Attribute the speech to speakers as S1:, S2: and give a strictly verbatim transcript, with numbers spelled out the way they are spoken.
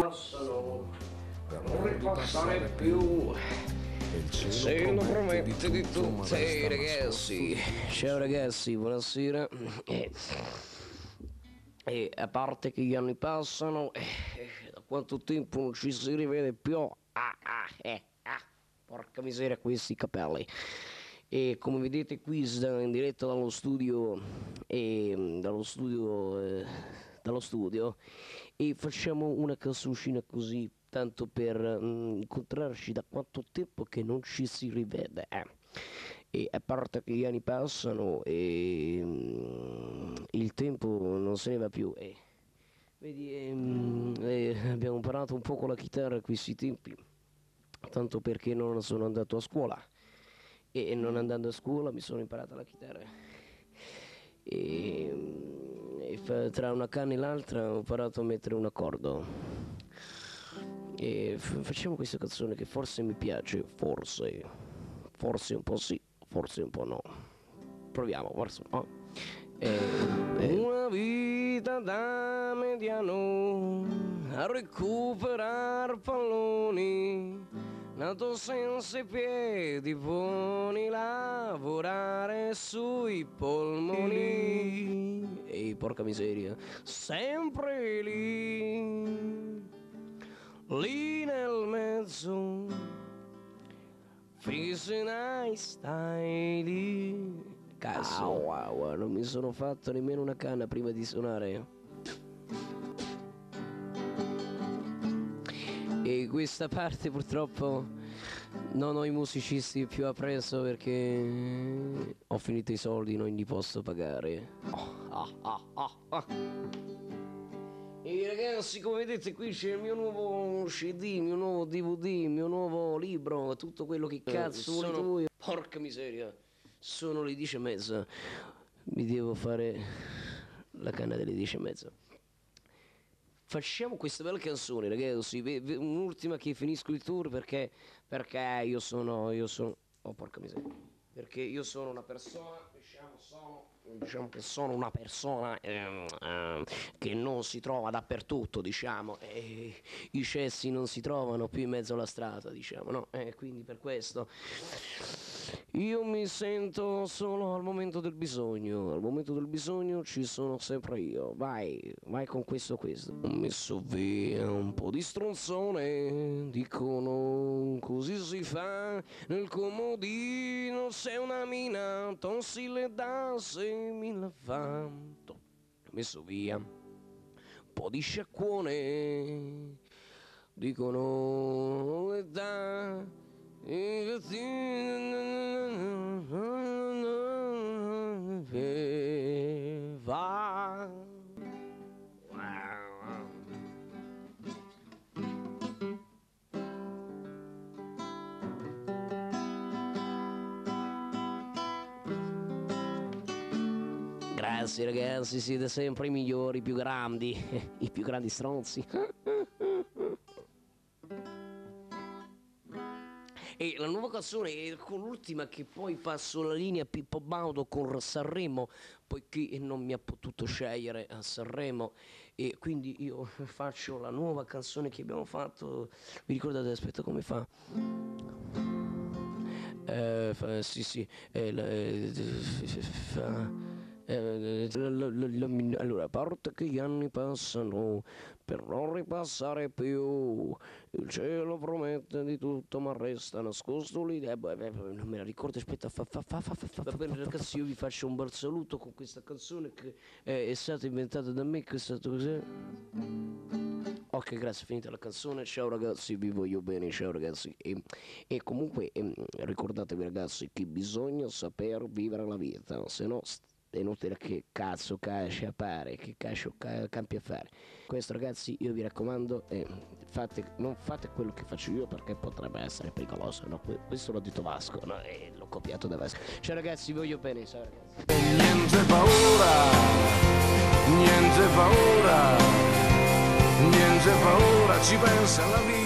S1: passano per non ripassare più. Se lo promette di tutti, ragazzi. Ciao ragazzi, buonasera. E, e a parte che gli anni passano, eh, da quanto tempo non ci si rivede più. Ah, ah, eh, ah, porca miseria, questi capelli. E come vedete qui in diretta dallo studio, e, dallo studio, eh, dallo studio, e facciamo una canzoncina così, tanto per mm, incontrarci da quanto tempo che non ci si rivede. Eh. E a parte che gli anni passano e mm, il tempo non se ne va più. Eh. Vedi, ehm, eh, abbiamo imparato un po' con la chitarra a questi tempi, tanto perché non sono andato a scuola. E non andando a scuola mi sono imparata la chitarra e, e fa, tra una canna e l'altra ho imparato a mettere un accordo e f- facciamo questa canzone che forse mi piace, forse forse un po' sì, forse un po' no, proviamo, forse no. E, e... Una vita da mediano a recuperare palloni, nato senza i piedi, buoni lavorare sui polmoni. Ehi, porca miseria, sempre lì, lì nel mezzo, finché ne stai lì. Cazzo, wow, wow, non mi sono fatto nemmeno una canna prima di suonare. E questa parte purtroppo non ho i musicisti più appresso perché ho finito i soldi, non li posso pagare. Oh, ah, ah, ah, ah. E ragazzi, come vedete qui c'è il mio nuovo C D, il mio nuovo D V D, il mio nuovo libro, tutto quello che cazzo vuoi tu. Porca miseria, sono le dieci e mezza, mi devo fare la canna delle dieci e mezza. Facciamo questa bella canzone, ragazzi, un'ultima che finisco il tour perché, perché io sono, io sono, oh porca miseria, perché io sono una persona, diciamo, sono, diciamo che sono una persona ehm, ehm, che non si trova dappertutto, diciamo, e i cessi non si trovano più in mezzo alla strada, diciamo, no? E quindi per questo io mi sento solo al momento del bisogno, al momento del bisogno ci sono sempre io, vai, vai con questo questo. Ho messo via un po' di stronzone, dicono così si fa, nel comodino sei una mina, tossi le danze mi la fa. Ho messo via un po' di sciacquone, dicono età. Va. Grazie ragazzi, siete sempre i migliori, i più grandi, i più grandi stronzi. E la nuova canzone, con l'ultima che poi passo la linea Pippo Baudo con Sanremo, poiché non mi ha potuto scegliere a Sanremo, e quindi io faccio la nuova canzone che abbiamo fatto. Vi ricordate, aspetta, come fa? Eh, fa sì sì, eh, la, eh, fa... Allora, a parte che gli anni passano per non ripassare più, il cielo promette di tutto ma resta nascosto lì. Eh, beh, non me la ricordo, aspetta, fa, fa, fa, fa, fa, fa. Va bene ragazzi, io vi faccio un bel saluto con questa canzone che è, è stata inventata da me, che è stato così. Ok, grazie, finita la canzone, ciao ragazzi, vi voglio bene, ciao ragazzi. E, e comunque eh, ricordatevi ragazzi che bisogna saper vivere la vita, se no è inutile che cazzo casci a fare, che cazzo ca- campi a fare. Questo ragazzi io vi raccomando, eh, fate, non fate quello che faccio io perché potrebbe essere pericoloso, no? Questo l'ho detto Vasco, no? E l'ho copiato da Vasco. Ciao ragazzi, vi voglio bene, ciao ragazzi.
S2: Niente paura, niente paura, niente paura, ci pensa la vita.